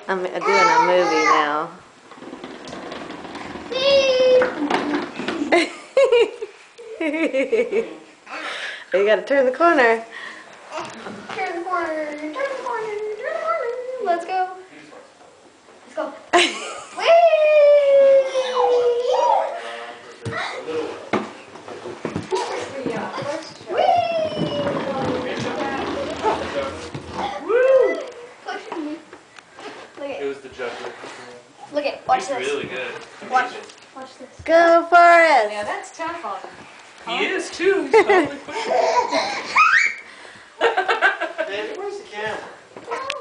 I'm doing a movie now. You gotta turn the corner. Turn the corner, turn the corner, turn the corner. Let's go. Let's go. Whee! Woo! Pushing me. Look at It was the juggler. Look at. Watch He's this. really good. Watch this. Go Forrest! Yeah, that's tough on him. He is too. He's totally pushing. David, where's the camera?